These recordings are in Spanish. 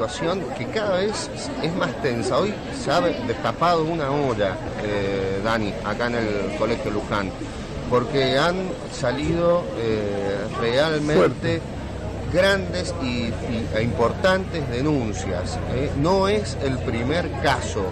situación que cada vez es más tensa. Hoy se ha destapado una olla, Dani, acá en el Colegio Luján, porque han salido realmente grandes e importantes denuncias. No es el primer caso,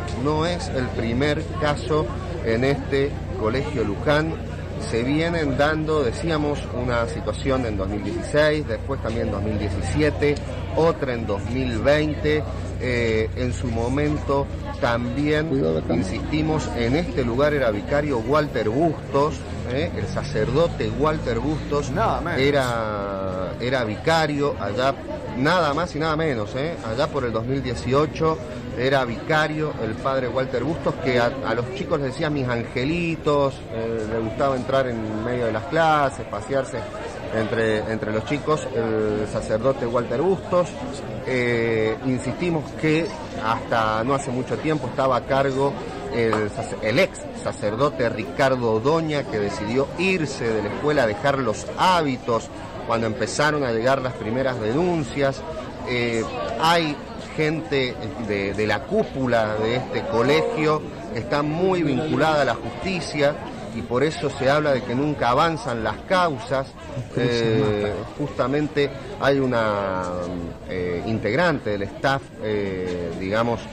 en este Colegio Luján. Se vienen dando, decíamos, una situación en 2016, después también en 2017, otra en 2020, en su momento también, insistimos, en este lugar era vicario Walter Bustos, el sacerdote Walter Bustos era vicario allá, nada más y nada menos, allá por el 2018 era vicario el padre Walter Bustos, que a los chicos les decía mis angelitos, le gustaba entrar en medio de las clases, pasearse entre los chicos, el sacerdote Walter Bustos. Insistimos que hasta no hace mucho tiempo estaba a cargo el ex sacerdote Ricardo Doña, que decidió irse de la escuela, dejar los hábitos cuando empezaron a llegar las primeras denuncias. Hay gente de la cúpula de este colegio que está muy vinculada a la justicia y por eso se habla de que nunca avanzan las causas. Justamente hay una integrante del staff, digamos,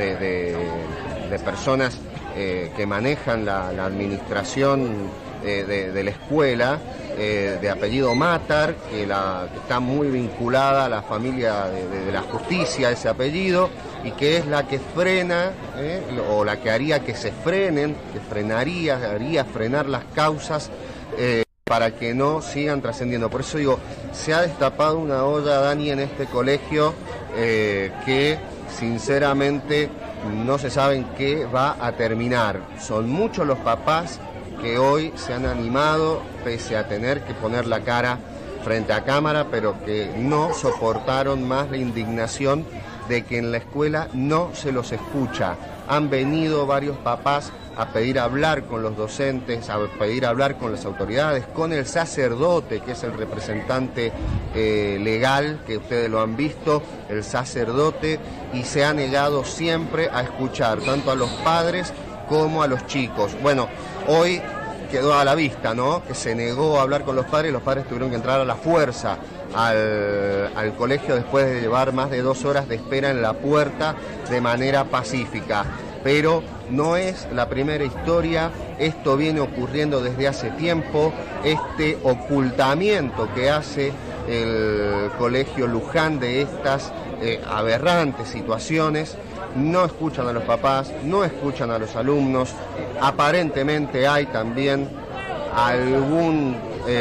de personas que manejan la administración de la escuela, de apellido Matar, que está muy vinculada a la familia de la justicia, ese apellido, y que es la que frena, o la que haría que se frenen, haría frenar las causas para que no sigan trascendiendo. Por eso digo, se ha destapado una olla, Dani, en este colegio que sinceramente no se sabe en qué va a terminar. Son muchos los papás que hoy se han animado, pese a tener que poner la cara frente a cámara, pero que no soportaron más la indignación de que en la escuela no se los escucha. Han venido varios papás a pedir hablar con los docentes, a pedir hablar con las autoridades, con el sacerdote, que es el representante legal, que ustedes lo han visto, el sacerdote, y se ha negado siempre a escuchar, tanto a los padres como a los chicos. Bueno, hoy quedó a la vista, ¿no?, que se negó a hablar con los padres tuvieron que entrar a la fuerza al colegio después de llevar más de 2 horas de espera en la puerta de manera pacífica. Pero no es la primera historia, esto viene ocurriendo desde hace tiempo, este ocultamiento que hace el Colegio Luján de estas aberrantes situaciones. No escuchan a los papás, no escuchan a los alumnos. Aparentemente hay también algún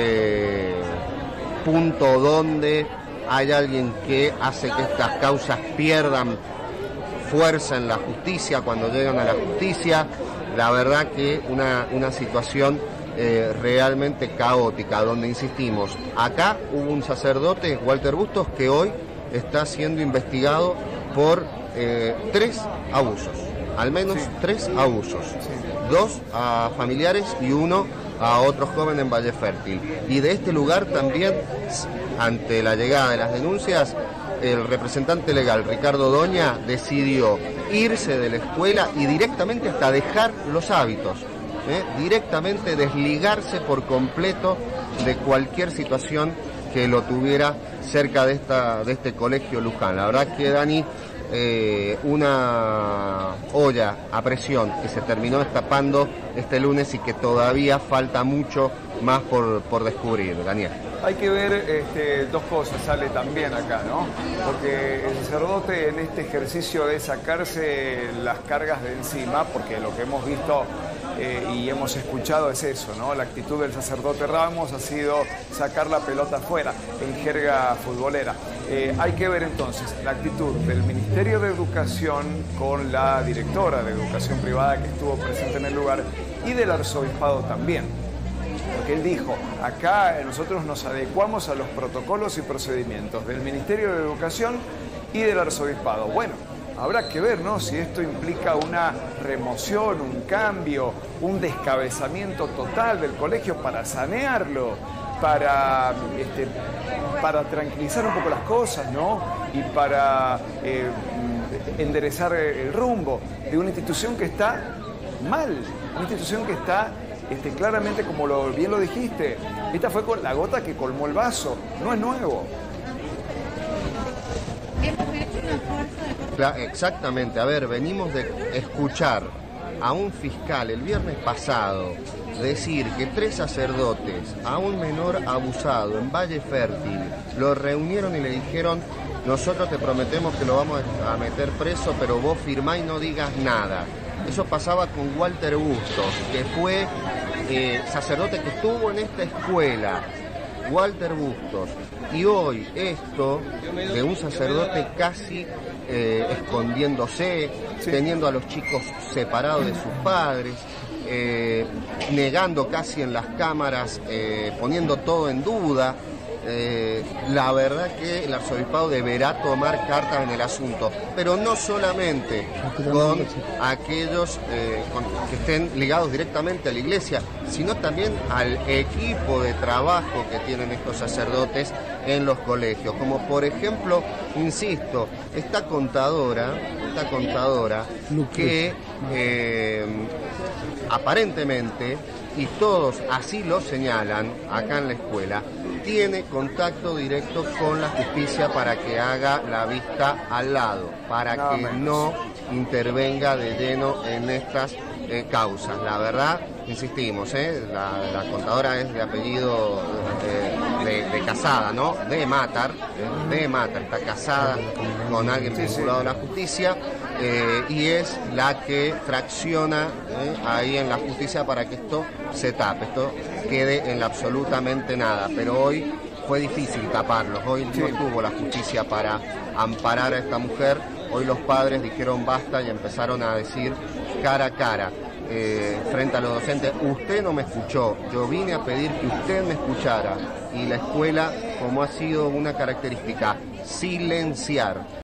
punto donde hay alguien que hace que estas causas pierdan fuerza en la justicia cuando llegan a la justicia. La verdad que una situación realmente caótica, donde insistimos, acá hubo un sacerdote, Walter Bustos, que hoy está siendo investigado por 3 abusos, al menos 3 abusos, 2 a familiares y 1 a otro joven en Valle Fértil. Y de este lugar también, ante la llegada de las denuncias, el representante legal Ricardo Doña decidió irse de la escuela y directamente hasta dejar los hábitos, directamente desligarse por completo de cualquier situación que lo tuviera cerca de este Colegio Luján. La verdad que, Dani, una olla a presión que se terminó destapando este lunes y que todavía falta mucho más por descubrir, Daniel. Hay que ver 2 cosas, sale también acá, ¿no? Porque el sacerdote en este ejercicio de sacarse las cargas de encima, porque lo que hemos visto y hemos escuchado es eso, ¿no? La actitud del sacerdote Ramos ha sido sacar la pelota afuera, en jerga futbolera. Hay que ver entonces la actitud del Ministerio de Educación con la directora de Educación Privada que estuvo presente en el lugar y del Arzobispado también. Porque él dijo, acá nosotros nos adecuamos a los protocolos y procedimientos del Ministerio de Educación y del Arzobispado. Bueno, habrá que ver, ¿no?, si esto implica una remoción, un cambio, un descabezamiento total del colegio para sanearlo, para tranquilizar un poco las cosas, ¿no? y para enderezar el rumbo de una institución que está mal, una institución que está claramente, como bien lo dijiste, esta fue la gota que colmó el vaso, no es nuevo. Exactamente, a ver, venimos de escuchar a un fiscal el viernes pasado decir que 3 sacerdotes a un menor abusado en Valle Fértil lo reunieron y le dijeron: nosotros te prometemos que lo vamos a meter preso, pero vos firmá y no digas nada. Eso pasaba con Walter Bustos, que fue sacerdote que estuvo en esta escuela. Walter Bustos. Y hoy esto de un sacerdote casi escondiéndose, sí, teniendo a los chicos separados de sus padres, negando casi en las cámaras, poniendo todo en duda. La verdad que el arzobispado deberá tomar cartas en el asunto, pero no solamente con aquellos que estén ligados directamente a la iglesia, sino también al equipo de trabajo que tienen estos sacerdotes en los colegios, como por ejemplo, insisto, esta contadora que aparentemente, y todos así lo señalan acá en la escuela, tiene contacto directo con la justicia para que haga la vista al lado, para que no intervenga de lleno en estas causas. La verdad, insistimos, la contadora es de apellido de casada, ¿no? De Matar, está casada con alguien vinculado a la justicia, y es la que fracciona ahí en la justicia para que esto se tape, esto quede en absolutamente nada. Pero hoy fue difícil taparlos, hoy no estuvo la justicia para amparar a esta mujer. Hoy los padres dijeron basta y empezaron a decir cara a cara, frente a los docentes: usted no me escuchó, yo vine a pedir que usted me escuchara. Y la escuela, como ha sido una característica, silenciar.